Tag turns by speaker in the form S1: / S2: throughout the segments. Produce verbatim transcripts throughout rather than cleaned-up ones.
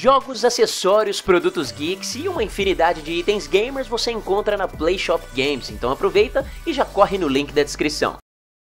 S1: Jogos, acessórios, produtos geeks e uma infinidade de itens gamers você encontra na PlayShop Games, então aproveita e já corre no link da descrição.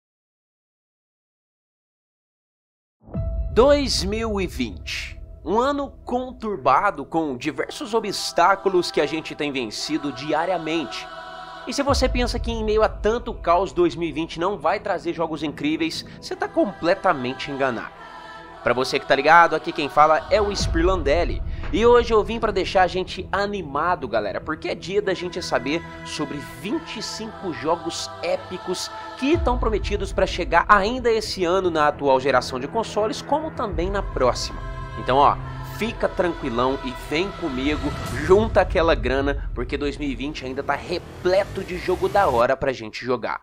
S1: dois mil e vinte, um ano conturbado com diversos obstáculos que a gente tem vencido diariamente. E se você pensa que em meio a tanto caos dois mil e vinte não vai trazer jogos incríveis, você está completamente enganado. Pra você que tá ligado, aqui quem fala é o Spirlandelli. E hoje eu vim pra deixar a gente animado, galera, porque é dia da gente saber sobre vinte e cinco jogos épicos que estão prometidos pra chegar ainda esse ano na atual geração de consoles, como também na próxima. Então, ó, fica tranquilão e vem comigo, junta aquela grana, porque dois mil e vinte ainda tá repleto de jogo da hora pra gente jogar.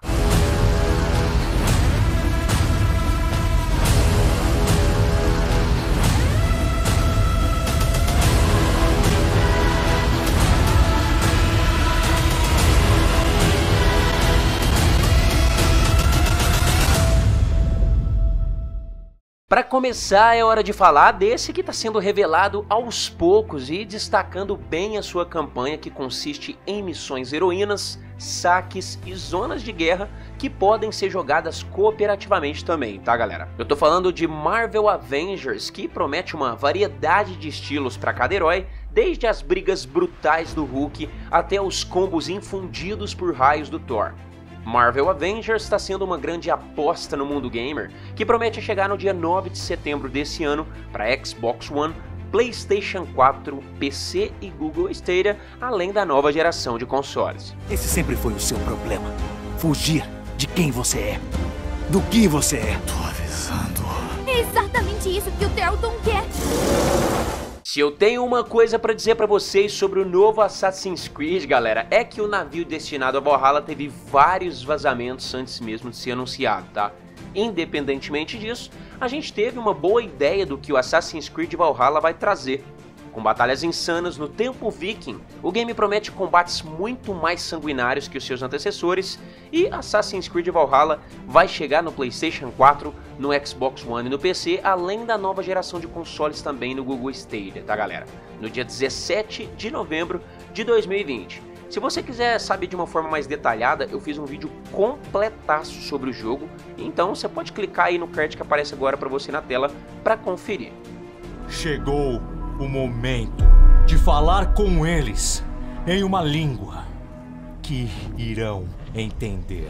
S1: Para começar, é hora de falar desse que está sendo revelado aos poucos e destacando bem a sua campanha, que consiste em missões heroínas, saques e zonas de guerra que podem ser jogadas cooperativamente também, tá galera? Eu tô falando de Marvel Avengers, que promete uma variedade de estilos para cada herói, desde as brigas brutais do Hulk até os combos infundidos por raios do Thor. Marvel Avengers está sendo uma grande aposta no mundo gamer, que promete chegar no dia nove de setembro desse ano para Xbox One, PlayStation quatro, P C e Google Stadia, além da nova geração de consoles.
S2: Esse sempre foi o seu problema, fugir de quem você é, do que você é. Tô avisando.
S3: É exatamente isso que o Telton quer.
S1: Se eu tenho uma coisa pra dizer pra vocês sobre o novo Assassin's Creed, galera, é que o navio destinado a Valhalla teve vários vazamentos antes mesmo de ser anunciado, tá? Independentemente disso, a gente teve uma boa ideia do que o Assassin's Creed Valhalla vai trazer. Com batalhas insanas no tempo viking, o game promete combates muito mais sanguinários que os seus antecessores, e Assassin's Creed Valhalla vai chegar no PlayStation quatro, no Xbox One e no P C, além da nova geração de consoles também no Google Stadia, tá galera? No dia dezessete de novembro de dois mil e vinte. Se você quiser saber de uma forma mais detalhada, eu fiz um vídeo completaço sobre o jogo, então você pode clicar aí no card que aparece agora pra você na tela para conferir.
S2: Chegou o momento de falar com eles em uma língua que irão entender.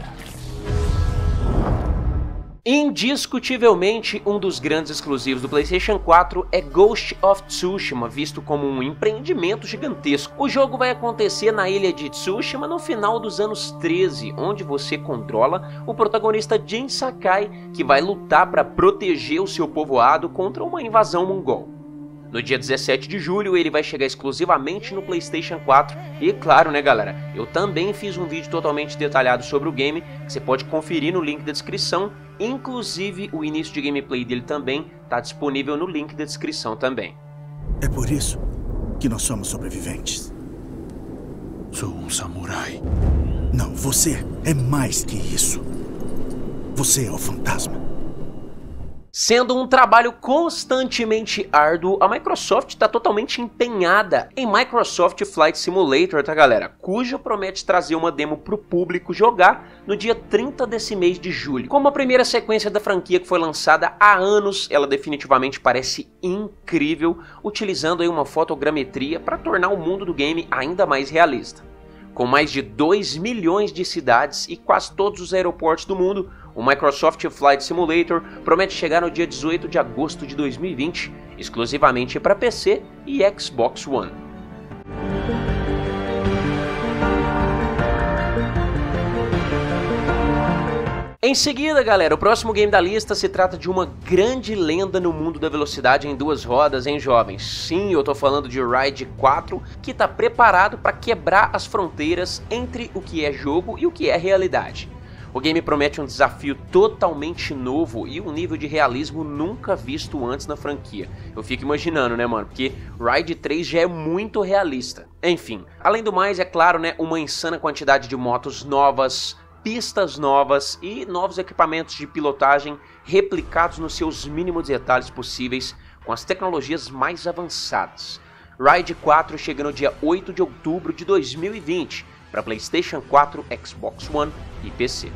S1: Indiscutivelmente, um dos grandes exclusivos do PlayStation quatro é Ghost of Tsushima, visto como um empreendimento gigantesco. O jogo vai acontecer na ilha de Tsushima no final dos anos treze, onde você controla o protagonista Jin Sakai, que vai lutar para proteger o seu povoado contra uma invasão mongol. No dia dezessete de julho ele vai chegar exclusivamente no PlayStation quatro e claro, né galera, eu também fiz um vídeo totalmente detalhado sobre o game que você pode conferir no link da descrição, inclusive o início de gameplay dele também está disponível no link da descrição também.
S4: É por isso que nós somos sobreviventes.
S2: Sou um samurai.
S4: Não, você é mais que isso. Você é o fantasma.
S1: Sendo um trabalho constantemente árduo, a Microsoft está totalmente empenhada em Microsoft Flight Simulator, tá galera? Cuja promete trazer uma demo para o público jogar no dia trinta desse mês de julho. Como a primeira sequência da franquia que foi lançada há anos, ela definitivamente parece incrível, utilizando aí uma fotogrametria para tornar o mundo do game ainda mais realista. Com mais de dois milhões de cidades e quase todos os aeroportos do mundo, o Microsoft Flight Simulator promete chegar no dia dezoito de agosto de dois mil e vinte, exclusivamente para P C e Xbox One. Em seguida, galera, o próximo game da lista se trata de uma grande lenda no mundo da velocidade em duas rodas, hein, jovens? Sim, eu tô falando de Ride quatro, que tá preparado para quebrar as fronteiras entre o que é jogo e o que é realidade. O game promete um desafio totalmente novo e um nível de realismo nunca visto antes na franquia. Eu fico imaginando, né, mano? Porque Ride três já é muito realista. Enfim, além do mais, é claro, né, uma insana quantidade de motos novas, pistas novas e novos equipamentos de pilotagem replicados nos seus mínimos detalhes possíveis, com as tecnologias mais avançadas. Ride quatro chega no dia oito de outubro de dois mil e vinte para PlayStation quatro, Xbox One e P C.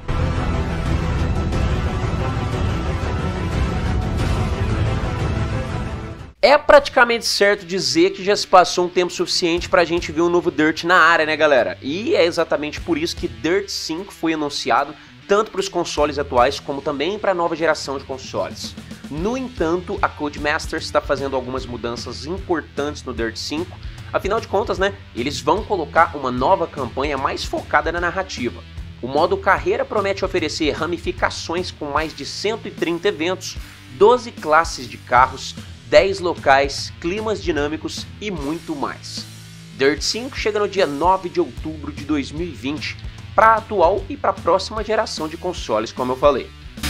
S1: É praticamente certo dizer que já se passou um tempo suficiente pra gente ver um novo Dirt na área, né galera? E é exatamente por isso que Dirt cinco foi anunciado tanto para os consoles atuais como também para a nova geração de consoles. No entanto, a Codemasters está fazendo algumas mudanças importantes no Dirt cinco, afinal de contas, né, eles vão colocar uma nova campanha mais focada na narrativa. O modo carreira promete oferecer ramificações com mais de cento e trinta eventos, doze classes de carros, dez locais, climas dinâmicos e muito mais. Dirt cinco chega no dia nove de outubro de dois mil e vinte para a atual e para a próxima geração de consoles, como eu falei.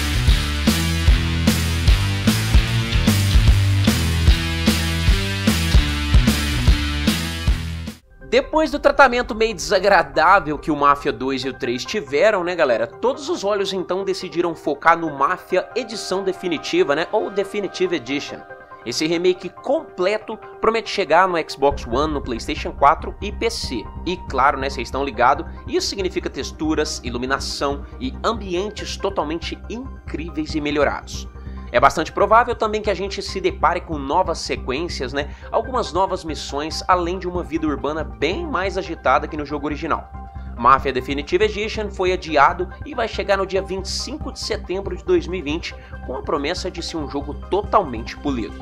S1: Depois do tratamento meio desagradável que o Mafia dois e o três tiveram, né galera, todos os olhos então decidiram focar no Mafia Edição Definitiva, né, ou Definitive Edition. Esse remake completo promete chegar no Xbox One, no PlayStation quatro e P C. E claro, né, vocês estão ligados, isso significa texturas, iluminação e ambientes totalmente incríveis e melhorados. É bastante provável também que a gente se depare com novas sequências, né, algumas novas missões, além de uma vida urbana bem mais agitada que no jogo original. Mafia Definitive Edition foi adiado e vai chegar no dia vinte e cinco de setembro de dois mil e vinte, com a promessa de ser um jogo totalmente polido.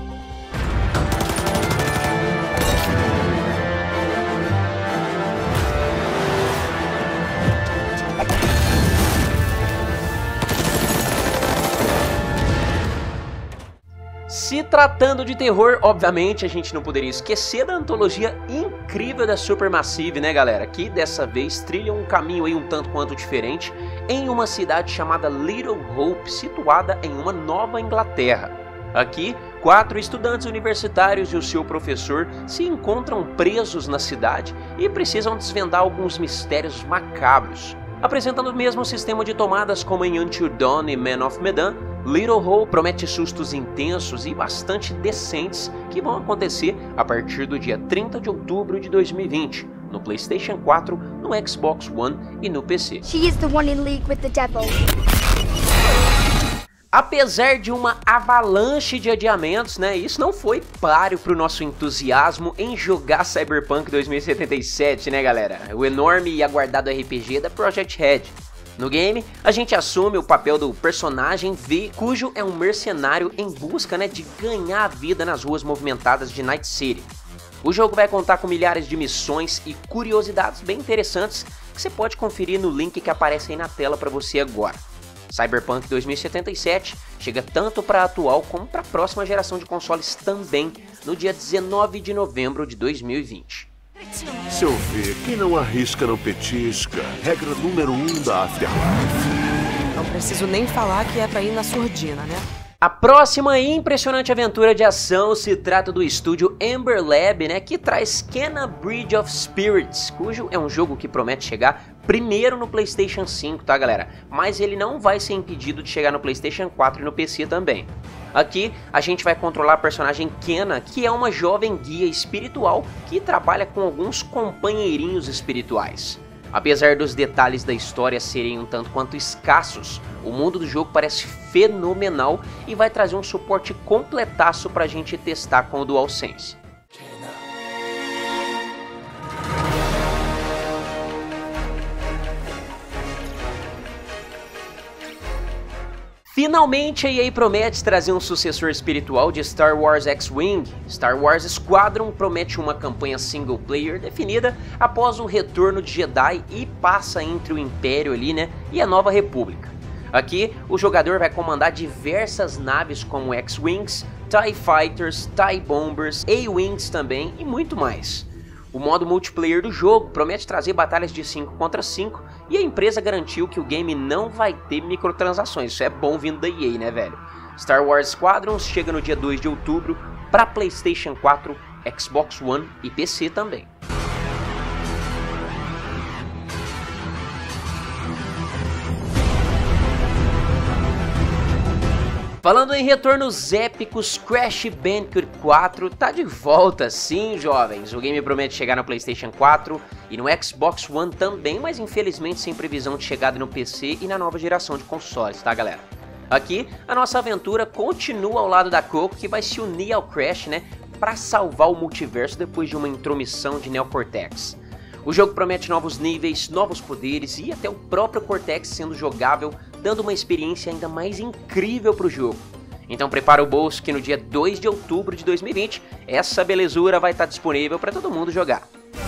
S1: Se tratando de terror, obviamente a gente não poderia esquecer da antologia incrível da Supermassive, né galera? Que dessa vez trilha um caminho aí um tanto quanto diferente em uma cidade chamada Little Hope, situada em uma Nova Inglaterra. Aqui, quatro estudantes universitários e o seu professor se encontram presos na cidade e precisam desvendar alguns mistérios macabros. Apresentando o mesmo sistema de tomadas como em Until Dawn e Man of Medan, Little Hope promete sustos intensos e bastante decentes que vão acontecer a partir do dia trinta de outubro de dois mil e vinte, no PlayStation quatro, no Xbox One e no P C.
S3: She is the one in league with the devil.
S1: Apesar de uma avalanche de adiamentos, né, isso não foi páreo para o nosso entusiasmo em jogar Cyberpunk dois mil e setenta e sete, né galera? O enorme e aguardado R P G da Project Red. No game, a gente assume o papel do personagem V, cujo é um mercenário em busca, né, de ganhar a vida nas ruas movimentadas de Night City. O jogo vai contar com milhares de missões e curiosidades bem interessantes que você pode conferir no link que aparece aí na tela para você agora. Cyberpunk dois mil e setenta e sete chega tanto para a atual como para a próxima geração de consoles também, no dia dezenove de novembro de dois mil e vinte.
S5: Seu V, quem não arrisca não petisca. Regra número um da Afterlife.
S6: Não preciso nem falar que é pra ir na surdina, né?
S1: A próxima e impressionante aventura de ação se trata do estúdio Ember Lab, né, que traz Kena Bridge of Spirits, cujo é um jogo que promete chegar primeiro no PlayStation cinco, tá galera? Mas ele não vai ser impedido de chegar no PlayStation quatro e no P C também. Aqui a gente vai controlar a personagem Kena, que é uma jovem guia espiritual que trabalha com alguns companheirinhos espirituais. Apesar dos detalhes da história serem um tanto quanto escassos, o mundo do jogo parece fenomenal e vai trazer um suporte completaço pra gente testar com o DualSense. Finalmente a E A promete trazer um sucessor espiritual de Star Wars X-Wing. Star Wars Squadron promete uma campanha single player definida após o retorno de Jedi e passa entre o Império ali, né, e a Nova República. Aqui o jogador vai comandar diversas naves como X-Wings, TIE Fighters, TIE Bombers, A-Wings também e muito mais. O modo multiplayer do jogo promete trazer batalhas de cinco contra cinco e a empresa garantiu que o game não vai ter microtransações. Isso é bom vindo da E A, né, velho? Star Wars Squadrons chega no dia dois de outubro para PlayStation quatro, Xbox One e P C também. Falando em retornos épicos, Crash Bandicoot quatro tá de volta sim, jovens. O game promete chegar no PlayStation quatro e no Xbox One também, mas infelizmente sem previsão de chegada no P C e na nova geração de consoles, tá galera? Aqui, a nossa aventura continua ao lado da Coco, que vai se unir ao Crash, né, para salvar o multiverso depois de uma intromissão de Neo Cortex. O jogo promete novos níveis, novos poderes e até o próprio Cortex sendo jogável, dando uma experiência ainda mais incrível para o jogo. Então prepara o bolso que no dia dois de outubro de dois mil e vinte, essa belezura vai estar disponível para todo mundo jogar.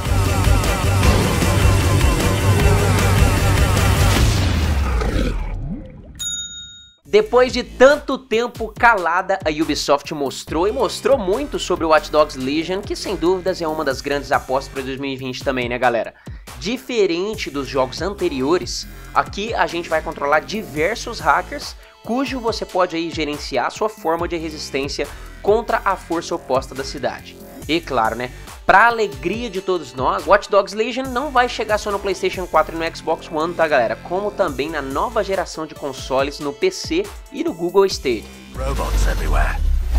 S1: Depois de tanto tempo calada, a Ubisoft mostrou e mostrou muito sobre o Watch Dogs Legion, que sem dúvidas é uma das grandes apostas para dois mil e vinte também, né galera? Diferente dos jogos anteriores, aqui a gente vai controlar diversos hackers, cujo você pode aí gerenciar sua forma de resistência contra a força oposta da cidade. E claro, né, pra alegria de todos nós, Watch Dogs Legion não vai chegar só no PlayStation quatro e no Xbox One, tá galera? Como também na nova geração de consoles no P C e no Google Stadia.
S2: Robots everywhere.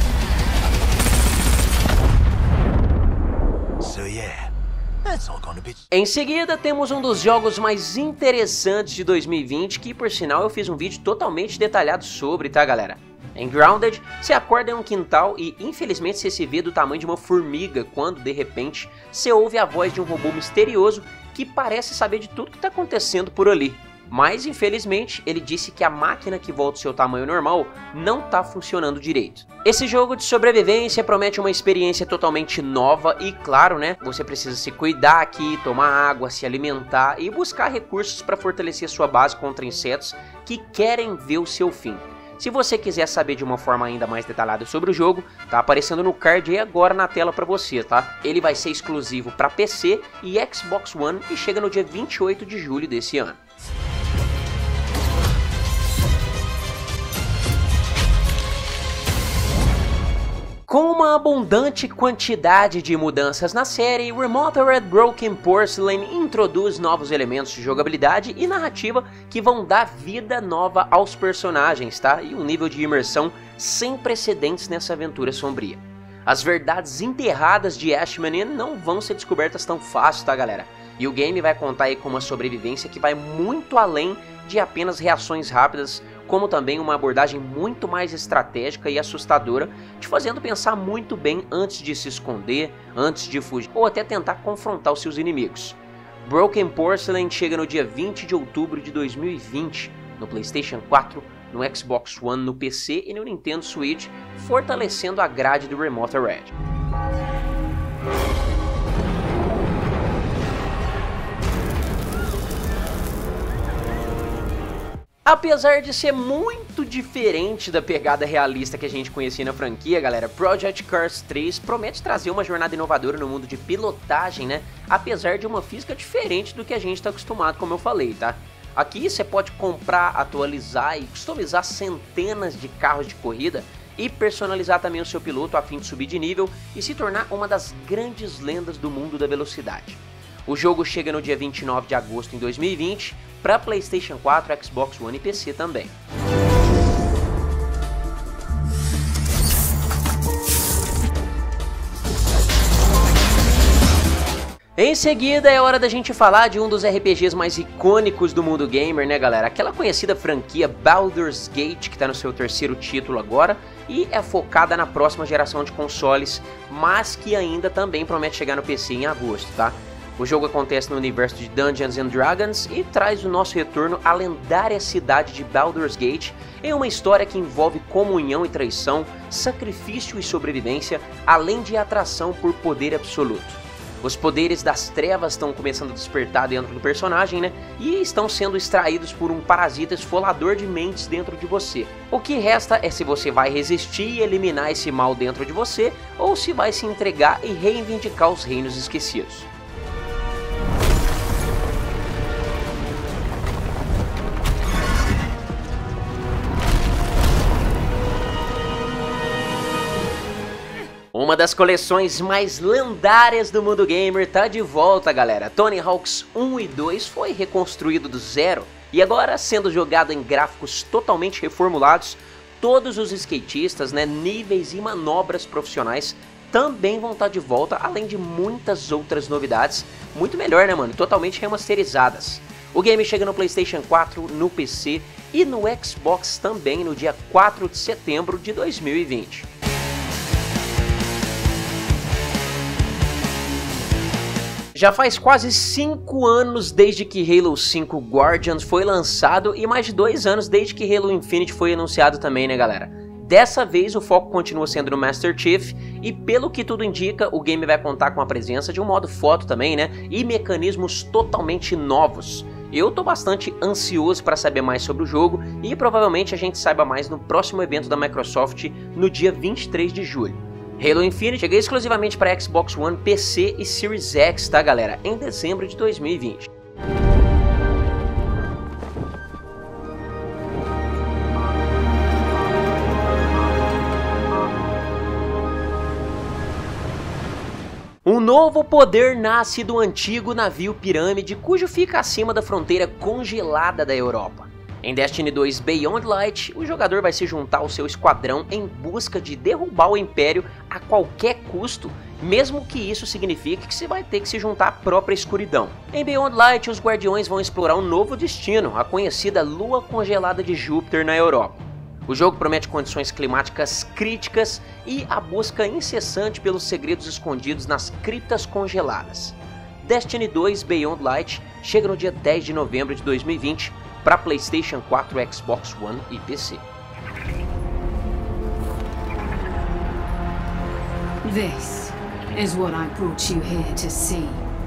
S2: So yeah, that's all gonna be...
S1: Em seguida, temos um dos jogos mais interessantes de dois mil e vinte, que por sinal eu fiz um vídeo totalmente detalhado sobre, tá galera? Em Grounded, você acorda em um quintal e infelizmente você se vê do tamanho de uma formiga quando, de repente, você ouve a voz de um robô misterioso que parece saber de tudo que está acontecendo por ali. Mas, infelizmente, ele disse que a máquina que volta ao seu tamanho normal não está funcionando direito. Esse jogo de sobrevivência promete uma experiência totalmente nova e, claro, né, você precisa se cuidar aqui, tomar água, se alimentar e buscar recursos para fortalecer sua base contra insetos que querem ver o seu fim. Se você quiser saber de uma forma ainda mais detalhada sobre o jogo, tá aparecendo no card aí agora na tela para você, tá? Ele vai ser exclusivo para P C e Xbox One e chega no dia vinte e oito de julho desse ano. Com uma abundante quantidade de mudanças na série, Remothered Broken Porcelain introduz novos elementos de jogabilidade e narrativa que vão dar vida nova aos personagens, tá? E um nível de imersão sem precedentes nessa aventura sombria. As verdades enterradas de Ashman não vão ser descobertas tão fácil, tá galera? E o game vai contar aí com uma sobrevivência que vai muito além de apenas reações rápidas, como também uma abordagem muito mais estratégica e assustadora, te fazendo pensar muito bem antes de se esconder, antes de fugir, ou até tentar confrontar os seus inimigos. Broken Porcelain chega no dia vinte de outubro de dois mil e vinte, no PlayStation quatro, no Xbox One, no P C e no Nintendo Switch, fortalecendo a grade do Remothered. Apesar de ser muito diferente da pegada realista que a gente conhecia na franquia, galera, Project Cars três promete trazer uma jornada inovadora no mundo de pilotagem, né? Apesar de uma física diferente do que a gente está acostumado, como eu falei, tá? Aqui você pode comprar, atualizar e customizar centenas de carros de corrida e personalizar também o seu piloto a fim de subir de nível e se tornar uma das grandes lendas do mundo da velocidade. O jogo chega no dia vinte e nove de agosto de dois mil e vinte para PlayStation quatro, Xbox One e P C também. Em seguida é hora da gente falar de um dos R P Gs mais icônicos do mundo gamer, né galera? Aquela conhecida franquia Baldur's Gate, que está no seu terceiro título agora e é focada na próxima geração de consoles, mas que ainda também promete chegar no P C em agosto, tá? O jogo acontece no universo de Dungeons and Dragons e traz o nosso retorno à lendária cidade de Baldur's Gate em uma história que envolve comunhão e traição, sacrifício e sobrevivência, além de atração por poder absoluto. Os poderes das trevas estão começando a despertar dentro do personagem, né? E estão sendo extraídos por um parasita esfolador de mentes dentro de você. O que resta é se você vai resistir e eliminar esse mal dentro de você, ou se vai se entregar e reivindicar os reinos esquecidos. Uma das coleções mais lendárias do mundo gamer tá de volta, galera. Tony Hawk's um e dois foi reconstruído do zero e agora, sendo jogado em gráficos totalmente reformulados, todos os skatistas, né, níveis e manobras profissionais também vão estar de volta, além de muitas outras novidades, muito melhor, né, mano, totalmente remasterizadas. O game chega no PlayStation quatro, no P C e no Xbox também no dia quatro de setembro de dois mil e vinte. Já faz quase cinco anos desde que Halo cinco Guardians foi lançado e mais de dois anos desde que Halo Infinite foi anunciado também, né, galera? Dessa vez o foco continua sendo no Master Chief e, pelo que tudo indica, o game vai contar com a presença de um modo foto também, né, e mecanismos totalmente novos. Eu tô bastante ansioso para saber mais sobre o jogo e provavelmente a gente saiba mais no próximo evento da Microsoft no dia vinte e três de julho. Halo Infinite chega exclusivamente para Xbox One, P C e Series X, tá, galera? Em dezembro de dois mil e vinte. Um novo poder nasce do antigo navio Pirâmide, cujo fica acima da fronteira congelada da Europa. Em Destiny dois Beyond Light, o jogador vai se juntar ao seu esquadrão em busca de derrubar o Império a qualquer custo, mesmo que isso signifique que você vai ter que se juntar à própria escuridão. Em Beyond Light, os guardiões vão explorar um novo destino, a conhecida Lua Congelada de Júpiter na Europa. O jogo promete condições climáticas críticas e a busca incessante pelos segredos escondidos nas criptas congeladas. Destiny dois Beyond Light chega no dia dez de novembro de dois mil e vinte para PlayStation quatro, Xbox One e P C.
S7: This is what I brought you here to see.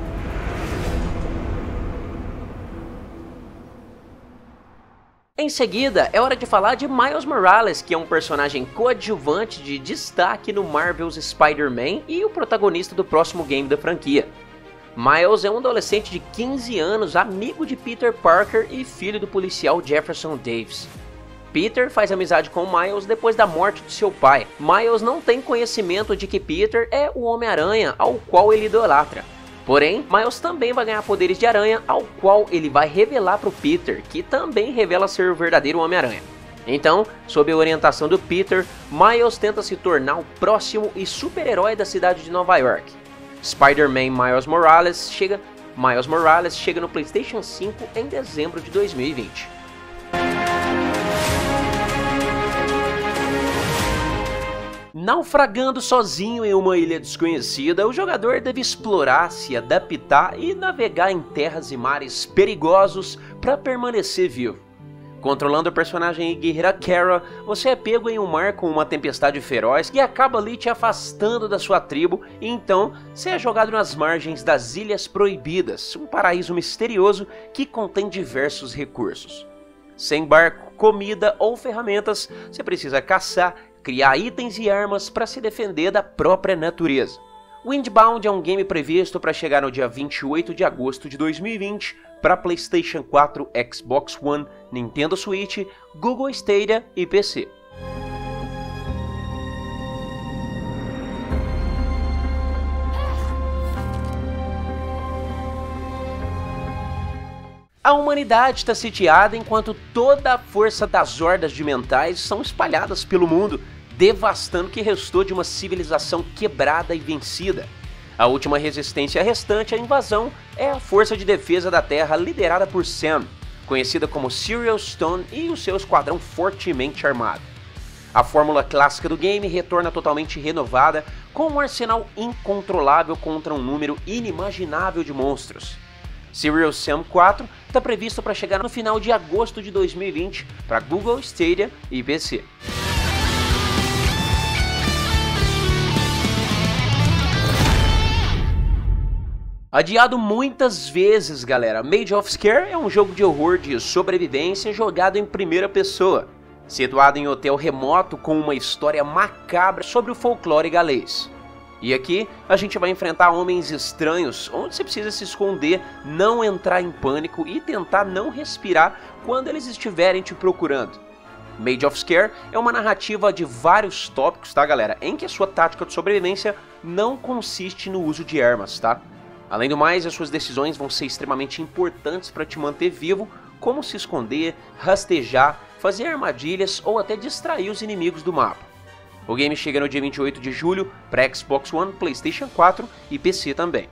S1: Em seguida, é hora de falar de Miles Morales, que é um personagem coadjuvante de destaque no Marvel's Spider-Man e o protagonista do próximo game da franquia. Miles é um adolescente de quinze anos, amigo de Peter Parker e filho do policial Jefferson Davis. Peter faz amizade com Miles depois da morte de seu pai. Miles não tem conhecimento de que Peter é o Homem-Aranha, ao qual ele idolatra. Porém, Miles também vai ganhar poderes de aranha, ao qual ele vai revelar para o Peter, que também revela ser o verdadeiro Homem-Aranha. Então, sob a orientação do Peter, Miles tenta se tornar o próximo e super-herói da cidade de Nova York. Spider-Man Miles Morales chega, Miles Morales chega no PlayStation cinco em dezembro de dois mil e vinte. Naufragando sozinho em uma ilha desconhecida, o jogador deve explorar, se adaptar e navegar em terras e mares perigosos para permanecer vivo. Controlando o personagem e guerreira Kara, você é pego em um mar com uma tempestade feroz que acaba ali te afastando da sua tribo e então você é jogado nas margens das Ilhas Proibidas, um paraíso misterioso que contém diversos recursos. Sem barco, comida ou ferramentas, você precisa caçar, criar itens e armas para se defender da própria natureza. Windbound é um game previsto para chegar no dia vinte e oito de agosto de dois mil e vinte para PlayStation quatro, Xbox One, Nintendo Switch, Google Stadia e P C. A humanidade está sitiada enquanto toda a força das hordas de mentais são espalhadas pelo mundo, devastando o que restou de uma civilização quebrada e vencida. A última resistência restante à invasão é a Força de Defesa da Terra liderada por Sam, conhecida como Serial Stone e o seu esquadrão fortemente armado. A fórmula clássica do game retorna totalmente renovada, com um arsenal incontrolável contra um número inimaginável de monstros. Serial Sam quatro está previsto para chegar no final de agosto de dois mil e vinte para Google Stadia e P C. Adiado muitas vezes, galera, Mage of Scare é um jogo de horror de sobrevivência jogado em primeira pessoa, situado em um hotel remoto com uma história macabra sobre o folclore galês. E aqui a gente vai enfrentar homens estranhos, onde você precisa se esconder, não entrar em pânico e tentar não respirar quando eles estiverem te procurando. Mage of Scare é uma narrativa de vários tópicos, tá, galera, em que a sua tática de sobrevivência não consiste no uso de armas, tá? Além do mais, as suas decisões vão ser extremamente importantes para te manter vivo, como se esconder, rastejar, fazer armadilhas ou até distrair os inimigos do mapa. O game chega no dia vinte e oito de julho para Xbox One, PlayStation quatro e P C também.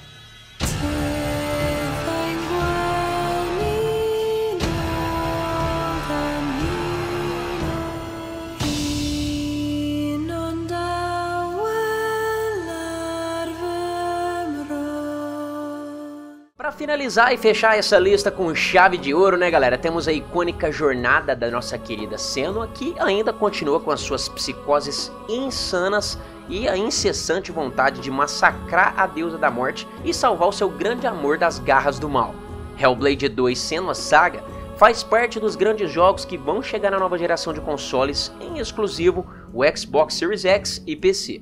S1: Para finalizar e fechar essa lista com chave de ouro, né galera, temos a icônica jornada da nossa querida Senua, que ainda continua com as suas psicoses insanas e a incessante vontade de massacrar a deusa da morte e salvar o seu grande amor das garras do mal. Hellblade dois Senua Saga faz parte dos grandes jogos que vão chegar na nova geração de consoles, em exclusivo o Xbox Series X e P C.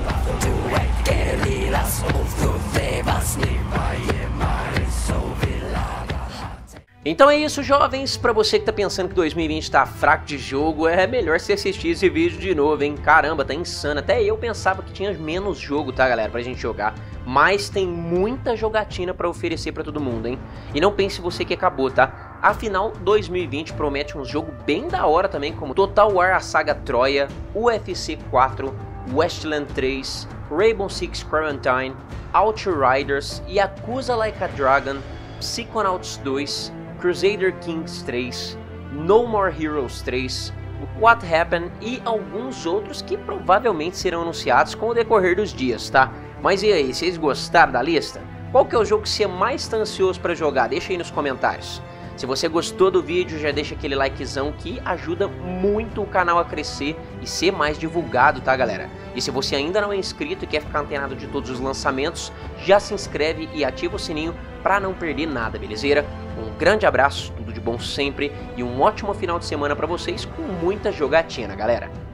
S1: Então é isso, jovens. Pra você que tá pensando que dois mil e vinte tá fraco de jogo, é melhor você assistir esse vídeo de novo, hein? Caramba, tá insano. Até eu pensava que tinha menos jogo, tá, galera, pra gente jogar. Mas tem muita jogatina pra oferecer pra todo mundo, hein? E não pense você que acabou, tá? Afinal, dois mil e vinte promete um jogo bem da hora também, como Total War a Saga Troia, U F C quatro, Wasteland três, Rainbow Six Quarantine, Outriders, Yakuza Like a Dragon, Psychonauts dois, Crusader Kings três, No More Heroes três, What Happened e alguns outros que provavelmente serão anunciados com o decorrer dos dias, tá? Mas e aí, vocês gostaram da lista? Qual que é o jogo que você mais está ansioso para jogar? Deixa aí nos comentários. Se você gostou do vídeo, já deixa aquele likezão que ajuda muito o canal a crescer e ser mais divulgado, tá galera? E se você ainda não é inscrito e quer ficar antenado de todos os lançamentos, já se inscreve e ativa o sininho para não perder nada, belezeira? Um grande abraço, tudo de bom sempre e um ótimo final de semana para vocês com muita jogatina, galera!